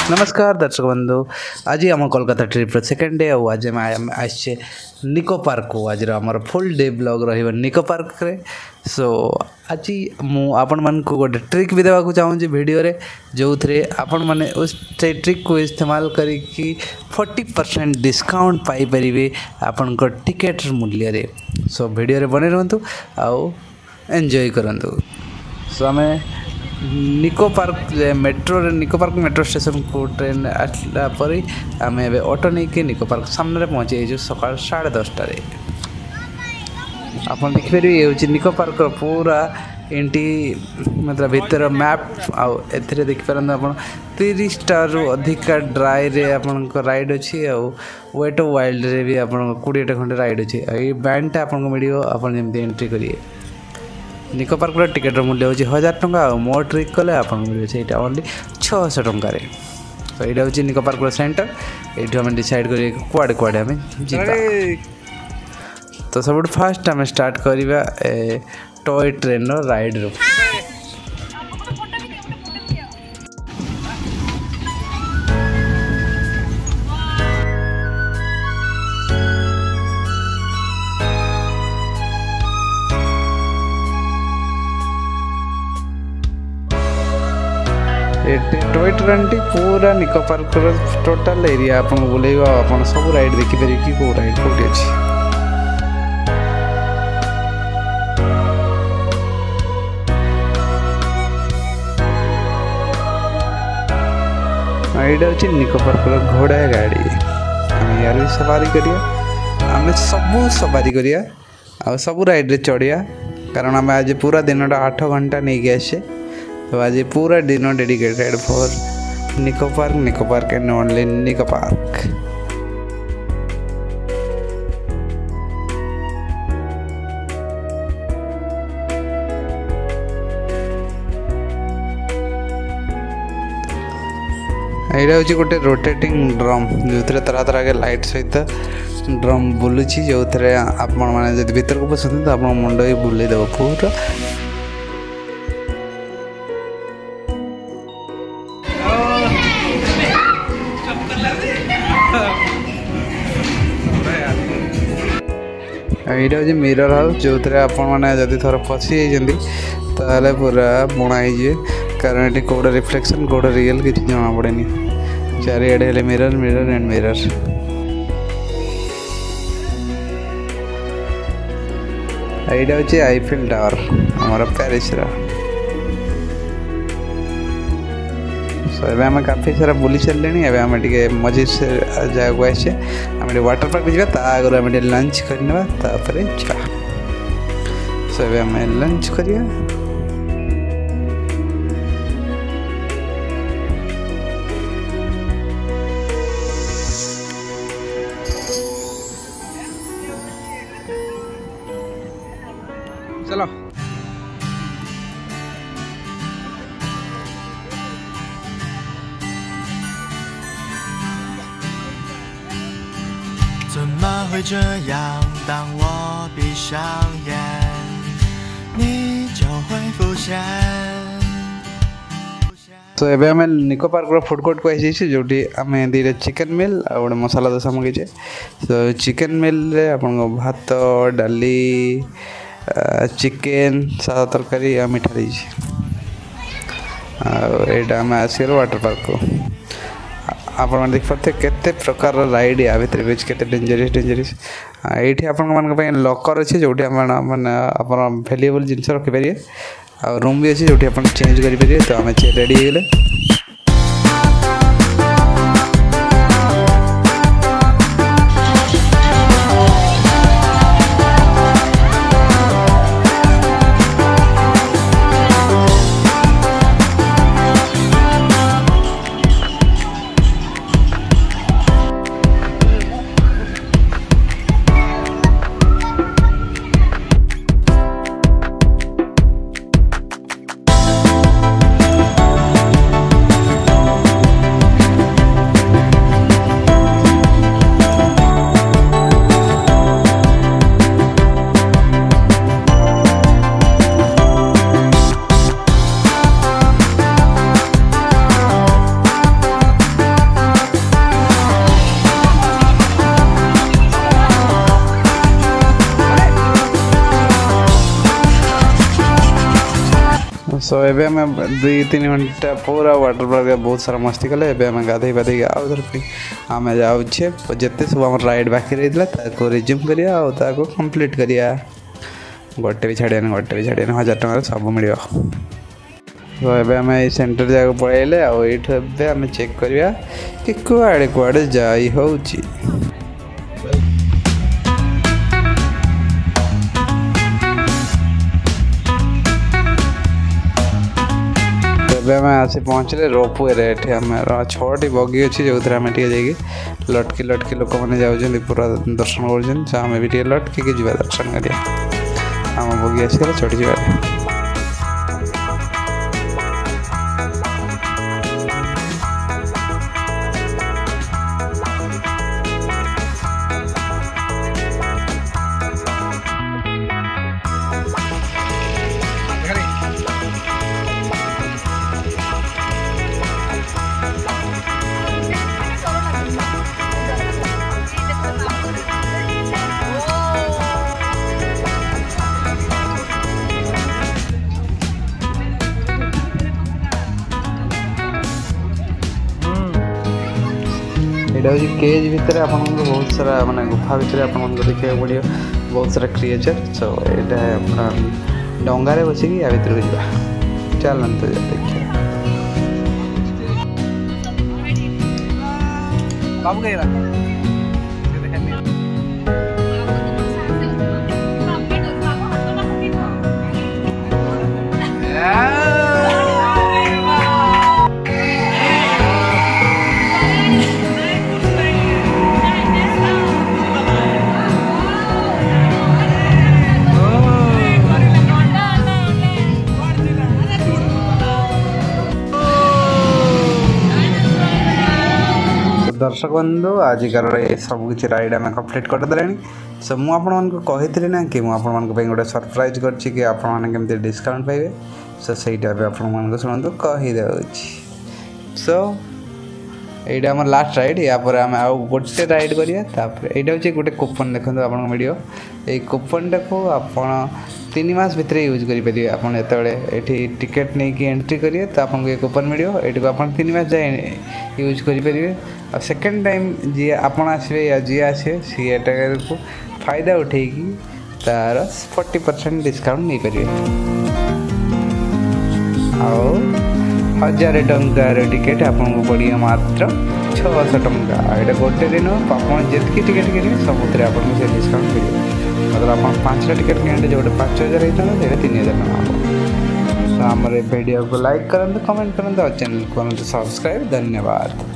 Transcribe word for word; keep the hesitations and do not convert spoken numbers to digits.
नमस्कार दर्शक बंधु आज आम कोलकाता ट्रिप सेकेंड डे और आज आम आसे निको पार्क को आज आमर फुल डे ब्लॉग रही निको पार्क रे सो आज मुझे मान को गोटे ट्रिक भी देवा चाहूँगी वीडियो रे जो थे आपण मैंने उस ट्रिक को इस्तेमाल करी फोर्टी परसेंट डिस्काउंट पाइपर आपण टिकेट मूल्य रे सो वीडियो रे बने रहतु आउ एंजॉय करंतु सो आम Nicco park metro Nicco park metro station को ट्रेन आसला पर आम ए ऑटो नहीं कि निको पार्क सामने पहुँचे सका साढ़े दसटार आप देखिपारे ये हूँ निको पार्क पूरा एंटी मतलब भीतर मैप आउ ए देखिपार आप तीस टारू अधिका ड्राई रे आपण राइड अच्छी वेट वाइल्ड रे भी आप कोड़े खंडे राइड अच्छी ये बैंडटा आपको मिल आप एंट्री करिए निको पार्क टिकेट मूल्य हूँ हजार टंका मो ट्रिक कले आप मिले यहाँ ओनली छःश टकर तो यहाँ हूँ निको पार्क सेंटर ये आम डिसाइड करें कुआड़े कुआड़े आम जा तो सब फास्ट आम स्टार्ट करवा टॉय ट्रेन राइड रू टॉय ट्रेन टी पूरा निको पार्क टोटाल एरिया आप बुलेब आप सब राइड देखिपर कि कौ राइड कौटी अच्छी यहाँ हूँ निको पार्क घोड़ा गाड़ी आम यार भी सवारी करिया आम सब सवारी करिया आ सब राइड रे चढ़िया कारण आम आज पूरा दिन आठ घंटा नहीं गए आसे तो आज पूरा दिन dedicated for Nicco park Nicco park and only Nicco park यहाँ हूँ गोटे रोटेटिंग ड्रम जो तरह तरह के लाइट सहित ड्रम बुलूची जो आप भीतर को पसंद तो आप मुंड ही बुले देव पूरा यहाँ हूँ मिरर हाउस जो आपने थोड़ा फसी जाते पूरा बुणा हो कारण ये कौटा रिफ्लेक्शन कौटा रियल किसी जना पड़े चारिड़े मिरर मिरर एंड मिरर यहाँ हूँ आईफिल टावर आमर प्यारिस सो ए आम काफी सारा बुली सारे एवं आम टे मझे जगह को आसे आम वाटर पार्क जावा आगे आम लंच करवा जा सो ए आम लंच करिया चलो 怎么会这样？当我闭上眼，你就会浮现。 तो एबे आम निको पार्क फूड कोर्ट को आई जो आम दीटा चिकेन मिल आ गए मसाला दोसा मगेचे तो चिकेन मिल रे आपन भात डाली चिकेन सादा तरकारी आ मिठा रही आम आसर वाटर पार्क को आप देख पाते केते प्रकार राइड या भितर भी केते डेंजरस डेंजरस ये आप लकर अच्छे जो मैंने आप भैल्युएबल जिन रखिपारे आ रूम भी अच्छे जो आप चेंज करेंगे तो आम रेडी हो गले सो एबे आम दुई तीन घंटा पूरा वाटर पार्क बहुत सारा मस्ती कले एबे आम गाधे पाधे आउ थर आम जाऊे जिते सब आम राइड बाकी रही रिज्यूम करिया आउ कंप्लीट करिया गोटे भी छाड़ियान गोटे भी छाड़ियान हजार टकर सब मिल तो एबे आम सेंटर जगह पलैले आठे आम चेक करिया कि कुआड़े कुआड़े जाई होउची। आम आसी पहुँचले रोपवे रे आम छटी बगी अच्छी जो आम जाकि लटकी लटकी लोक मैंने जाऊँ पूरा दर्शन कर आम भी लटकी जा दर्शन करिया आम बगी आसगला चढ़ी जा यहाँ हूँ केज भितर आप बहुत सारा माने गुफा भितर आप देखा पड़ो बहुत सारा क्रिएचर सो यहाँ डंगारे बसिकी या भर जा चलते देखिए दर्शक बंधु आजिकार सब किसी राइड आम कम्प्लीट करदे सो मुझे कही ना कि मुझे गोटे सरप्राइज कर आपमती डिस्काउंट पाइबे सो सहीटा भी आप शुणु कहीदे सो यहाँ आम लास्ट राइड यापर आम आउ गोटे राइड करिया यहाँ हूँ गोटे कूपन देखते आप मिलो ये कूपनटा को आप तीन मास भितर यूज करेंगे आप ये टिकेट नहीं कि एंट्री करिए तो आपको ये कूपन मिलो ये आप तीन मास जाए यूज करेंगे और सेकेंड टाइम जी आप आसवे या जी आसवे सी एटाक को फायदा उठेकी तार फोर्टी परसेंट डिस्काउंट नहीं पारे आउ हजार टंकार टिकेट आपको पड़े मात्र छःश टंका यहाँ गोटे दिन आप जितकी टिकेट किए सबुत आपको डिस्काउंट मिले मतलब आप पाँचटा टिकेट किए जो पाँच हजार होता है तीन हजार टका तो आम वीडियो को लाइक करें कमेंट करें और चैनल को सब्सक्राइब धन्यवाद।